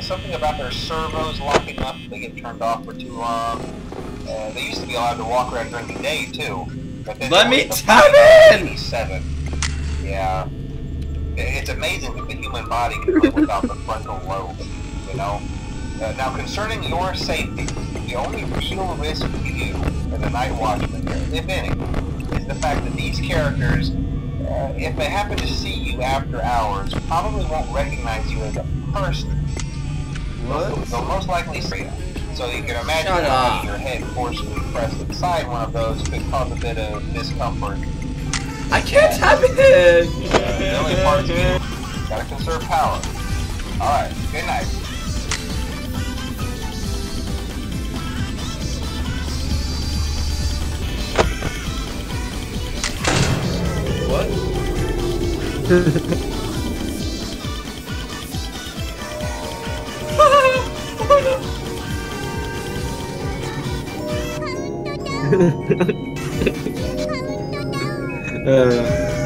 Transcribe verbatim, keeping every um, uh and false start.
something about their servos locking up. They get turned off for too long. Uh, they used to be allowed to walk around during the day too. But then Let me the tap in! eighty-seven. Yeah. It's amazing that the human body can live without the frontal lobe, you know? Uh, now, concerning your safety, the only real risk to you as a night watchman, if any, is the fact that these characters, uh, if they happen to see you after hours, probably won't recognize you as a person. What? They'll, they'll most likely see you. So you can imagine Shut having up. your head forcibly pressed inside one of those could cause a bit of discomfort. I can't tap in! Uh, the only part's you gotta conserve power. Alright, good night. What? uh.